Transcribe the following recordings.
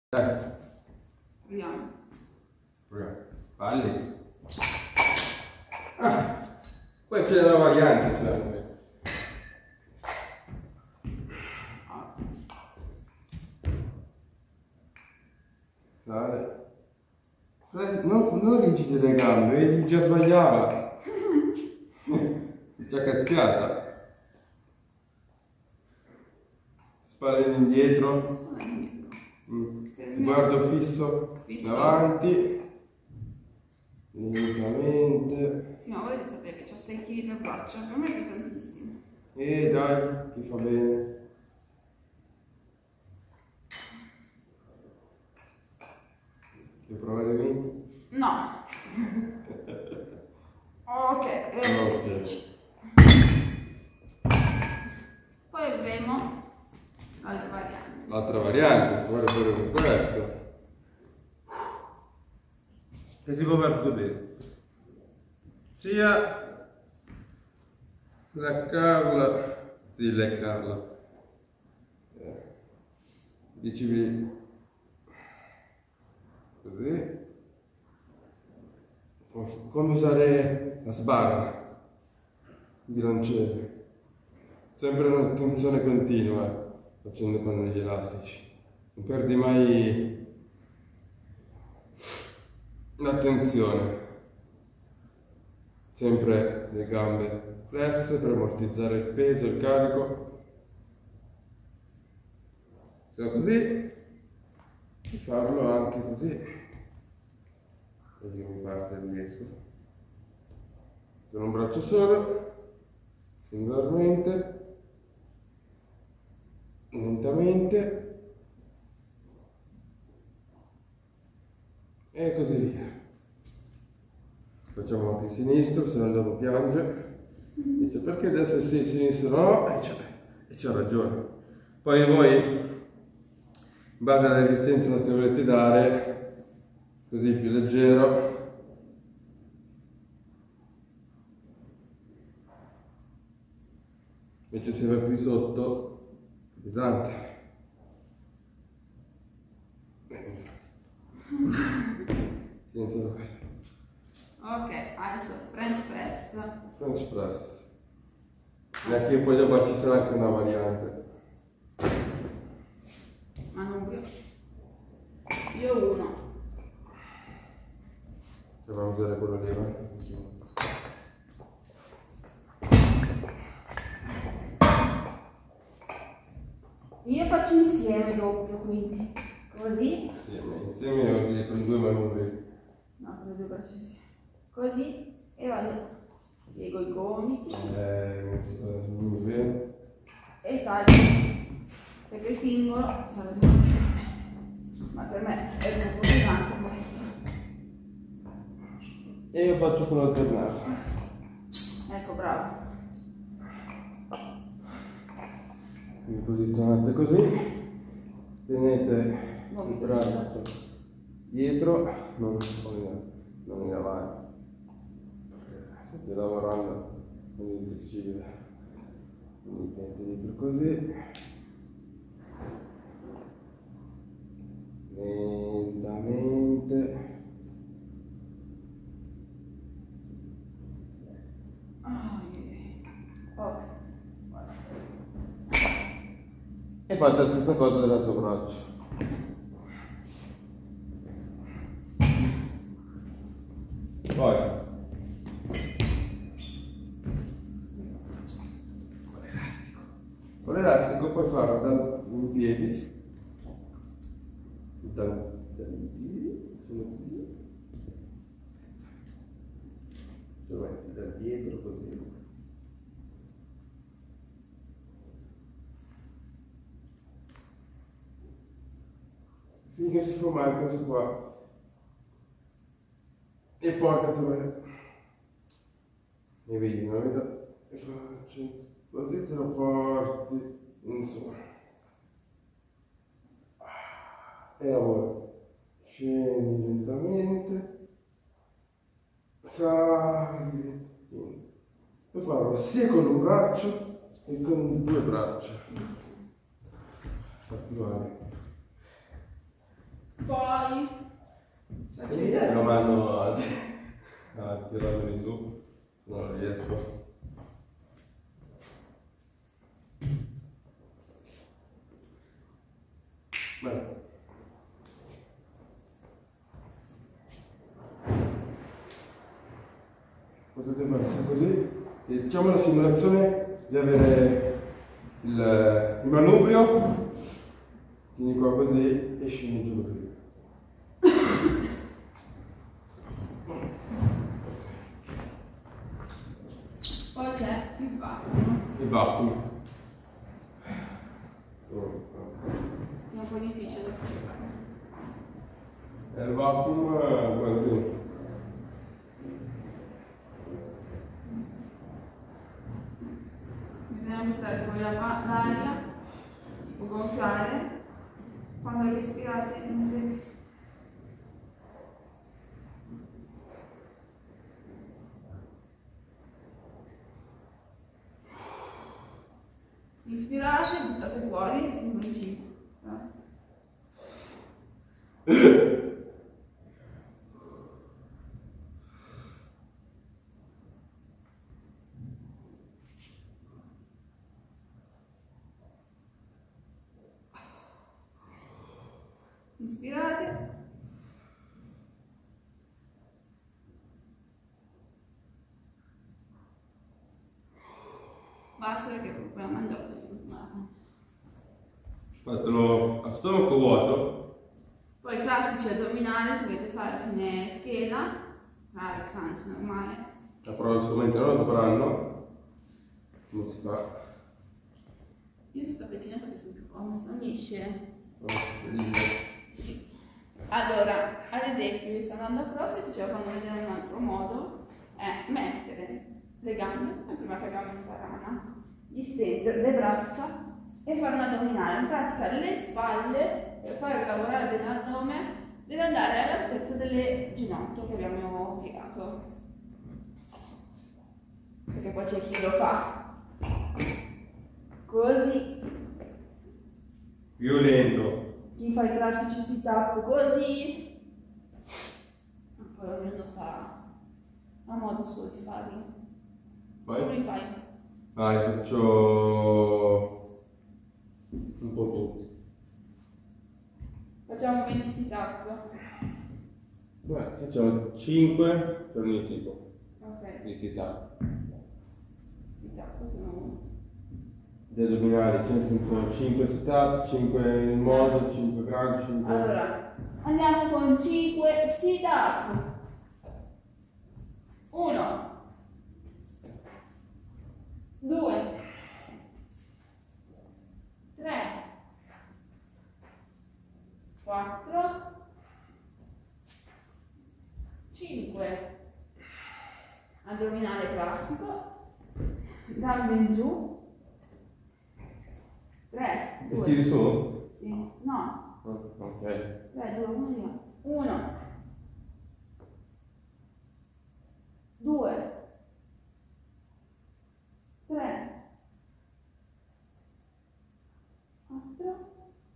Proviamo. Falli. Poi c'è la variante, cioè. Non rigidi le gambe, vedi, già sbagliava. Già cazziata. Spalle indietro. Guardo fisso. Davanti. Lentamente. Sì, ma volete sapere che c'ho 6 kg per braccia? Per me è pesantissimo. Dai, ti fa bene. Vuoi provare 20? No. Ok, 10. Poi avremo l'altra variante. L'altra variante, guarda pure con questo. Che si può fare così. Sia leccarla, sì, leccarla. Dici così. Come usare la sbarra, il bilanciere. Sempre una tensione continua, facendo con gli elastici. Non perdi mai l'attenzione. Sempre le gambe flesse per ammortizzare il peso, il carico. Se così, e farlo anche così. Vedi che mi parte e riesco. Con un braccio solo, singolarmente, lentamente e così via. Facciamo anche il sinistro, se no dopo piange. Dice perché adesso sì, il sinistro no? E c'ha ragione. Poi voi, in base alla resistenza che volete dare, così più leggero. Invece se va più sotto, più pesante. Senza quello. Ok, adesso French press. French press. Neanche poi dopo ci sarà anche una variante. Manubrio. Io uno. Dobbiamo usare quello lì, va? Io faccio insieme doppio, quindi così. Insieme con 2 manubri. No, con 2 braccia insieme. Così e vado. Piego i gomiti. Non si fa bene. E faccio. Perché singolo sarebbe per me. Ma per me è un po' pesante questo. E io faccio quello alternato. Ecco, bravo. Vi posizionate così, tenete il braccio dietro, non in avanti, state lavorando con il tricipite, quindi tenete dietro così, lentamente. Ok. E fate la stessa cosa dell'altro braccio. Poi con l'elastico puoi farlo in piedi, dal piedi, lo metti da dietro così. Finché si fa male questo qua. E porca troia. Mi vedi, non vedo? E faccio così, te lo porti in su. E lavoro. Scendi lentamente. Sali. Puoi farlo sia con un braccio che con 2 braccia. Fatti male. Poi lo mando a tirarmi su, non riesco. Beh. Potete fare così e facciamo la simulazione di avere il manubrio, quindi qua così e scendi giù così. Poi c'è il vacuum. Il vacuum. È un po' difficile da spiegare. Il vacuum, guarda. Bisogna buttare fuori l'aria, tipo gonfiare, quando respirate insieme. Ispirate, buttate fuori, siamo in 5. Ispirate. Basta perché poi ho mangiato. Fatelo a stomaco vuoto. Poi classici addominali, se volete fare a fine scheda, fare il crunch normale. La prova sicuramente non lo sapranno. Come si fa? Io sto tappetino perché sono più comodo, se non mi esce. Sì. Allora, ad esempio, io sto andando a CrossFit, ce la fanno vedere un altro modo, è mettere le gambe, la prima che abbiamo messa rana, distendere le braccia e fare un addominale. In pratica le spalle, per far lavorare bene l'addome, deve andare all'altezza delle ginocchia che abbiamo piegato. Perché poi c'è chi lo fa così. Violento. Chi fa i classici sit up così. Poi ognuno sta a modo suo di farli. Vai. Come li fai? Vai, faccio un po' tutti. Facciamo 20 sit up. Beh, facciamo 5 per ogni tipo Ok. di sit up. Sit up sono... Gli addominali, cioè nel senso 5 sit up, 5 in modo, 5 crunch, 5... Allora, andiamo con 5 sit up. 1 2 3 4 5. Addominale classico, gambe in giù. 3 Ti 2 tiri su? Sì, no. Ok. 3 2 1 via. 1 2 3 4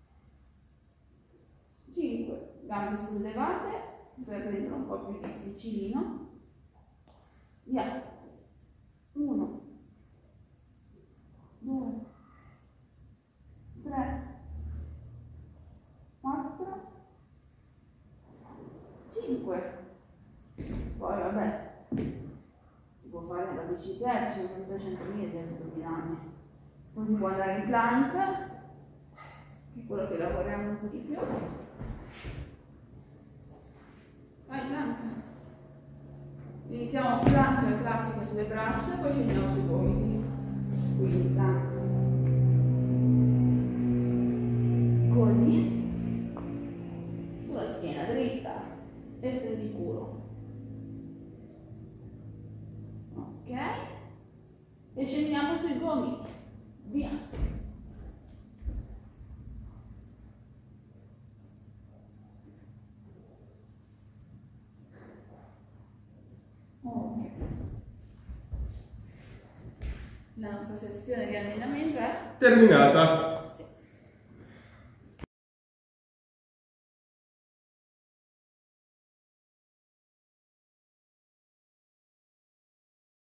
5. Gambe sollevate per rendere un po' più difficilino. Via. 1 2 3 4 5. Poi vabbè, si può fare la bicicletta, ci sono 300.000 di addominali. Poi si può andare in plank, che è quello che lavoriamo un po' di più. Vai plank. Iniziamo plank classica sulle braccia, poi scendiamo sui gomiti. Quindi plank. Così. Sulla schiena dritta e stendi il culo. Ok, e scendiamo sui gomiti. Via. Ok, la nostra sessione di allenamento è Terminata.